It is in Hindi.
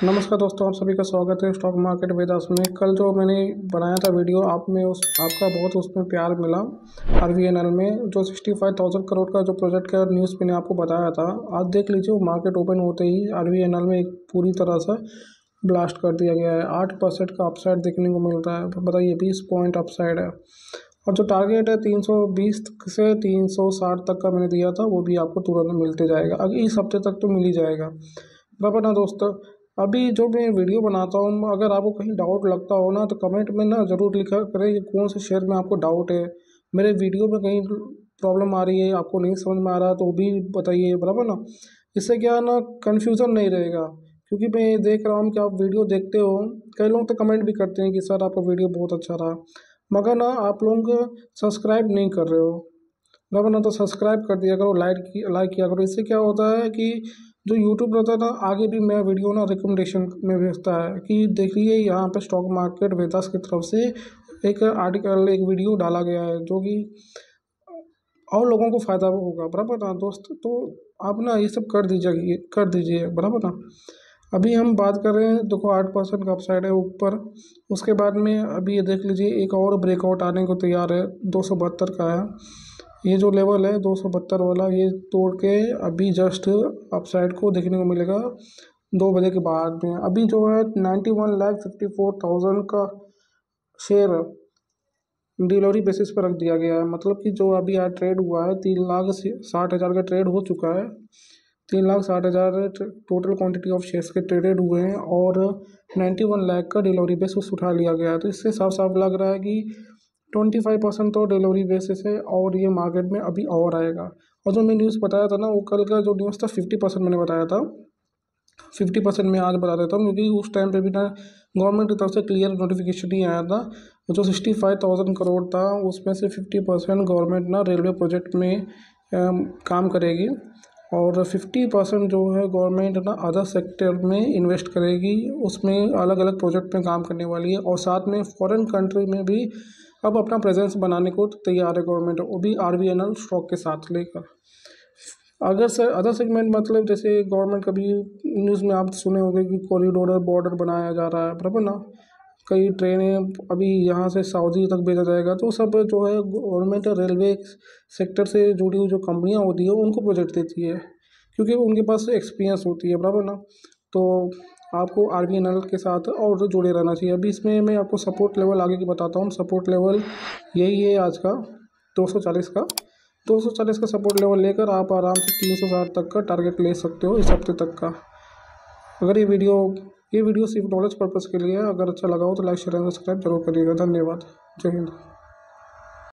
नमस्कार दोस्तों, आप सभी का स्वागत है स्टॉक मार्केट वेदास में। कल जो मैंने बनाया था वीडियो, आप में उस आपका बहुत उसमें प्यार मिला। आरवीएनएल में जो 65,000 करोड़ का जो प्रोजेक्ट का न्यूज़ मैंने आपको बताया था, आज देख लीजिए वो मार्केट ओपन होते ही आरवीएनएल में एक पूरी तरह से ब्लास्ट कर दिया गया है। 8% का अपसाइड देखने को मिल रहा है। बताइए, 20 पॉइंट अपसाइड है। और जो टारगेट है 320 से 360 तक का मैंने दिया था, वो भी आपको तुरंत मिलते जाएगा। अगर इस हफ्ते तक तो मिल ही जाएगा, बराबर ना दोस्तों। अभी जो मैं वीडियो बनाता हूँ, अगर आपको कहीं डाउट लगता हो ना, तो कमेंट में ना ज़रूर लिखा करें कि कौन से शेयर में आपको डाउट है। मेरे वीडियो में कहीं प्रॉब्लम आ रही है, आपको नहीं समझ में आ रहा, तो वो भी बताइए, बराबर ना। इससे क्या है ना, कन्फ्यूज़न नहीं रहेगा। क्योंकि मैं ये देख रहा हूँ कि आप वीडियो देखते हो, कई लोग तो कमेंट भी करते हैं कि सर आपका वीडियो बहुत अच्छा रहा, मगर ना आप लोग सब्सक्राइब नहीं कर रहे हो, बराबर ना। तो सब्सक्राइब कर दिया करो, लाइक किया करो। इससे क्या होता है कि जो यूट्यूब रहता है ना, आगे भी मैं वीडियो ना रिकमेंडेशन में भेजता है कि देखिए यहाँ पे स्टॉक मार्केट वेदास की तरफ से एक आर्टिकल, एक वीडियो डाला गया है जो कि और लोगों को फ़ायदा होगा, बराबर ना दोस्त। तो आप ना ये सब कर दीजिए, बराबर ना। अभी हम बात कर रहे हैं, देखो 8% का अपसाइड है ऊपर। उसके बाद में अभी ये देख लीजिए, एक और ब्रेकआउट आने को तैयार है, 272 का है। ये जो लेवल है 272 वाला, ये तोड़ के अभी जस्ट अपसाइड को देखने को मिलेगा 2 बजे के बाद में। अभी जो है 91,54,000 का शेयर डिलीवरी बेसिस पर रख दिया गया है। मतलब कि जो अभी आज ट्रेड हुआ है, 3,60,000 का ट्रेड हो चुका है। 3,60,000 टोटल क्वांटिटी ऑफ शेयर्स के ट्रेडेड हुए हैं और 91 लाख का डिलीवरी बेसिस उठा लिया गया है। तो इससे साफ साफ लग रहा है कि 25% तो डिलीवरी बेसिस है और ये मार्केट में अभी और आएगा। और जो मैं न्यूज़ बताया था ना, वो कल का जो न्यूज़ था 50% मैंने बताया था, 50% में आज बता देता हूँ, क्योंकि उस टाइम पे भी ना गवर्नमेंट की तरफ से क्लियर नोटिफिकेशन नहीं आया था। जो 65,000 करोड़ था, उसमें से 50% गवर्नमेंट ना रेलवे प्रोजेक्ट में काम करेगी और 50% जो है गवर्नमेंट ना अदर सेक्टर में इन्वेस्ट करेगी। उसमें अलग अलग प्रोजेक्ट में काम करने वाली है और साथ में फॉरेन कंट्री में भी अब अपना प्रेजेंस बनाने को तैयार है गवर्नमेंट, वो भी आरवीएनएल स्टॉक के साथ लेकर। अगर सर अदर सेगमेंट, मतलब जैसे गवर्नमेंट कभी न्यूज़ में आप सुने होंगे कि कॉरिडोर बॉर्डर बनाया जा रहा है, बराबर ना। कई ट्रेनें अभी यहाँ से सऊदी तक भेजा जाएगा। तो सब जो है गवर्नमेंट रेलवे सेक्टर से जुड़ी हुई जो कंपनियाँ होती है उनको प्रोजेक्ट देती है, क्योंकि उनके पास एक्सपीरियंस होती है, बराबर ना। तो आपको आरवीएनएल के साथ और जुड़े रहना चाहिए। अभी इसमें मैं आपको सपोर्ट लेवल आगे की बताता हूँ। सपोर्ट लेवल यही है आज का, 240 का। 240 का सपोर्ट लेवल लेकर आप आराम से 360 तक का टारगेट ले सकते हो इस हफ्ते तक का। अगर ये वीडियो सिर्फ नॉलेज पर्पज़ के लिए है। अगर अच्छा लगा हो तो लाइक शेयर एंड सब्सक्राइब जरूर करिएगा। धन्यवाद। जय हिंद।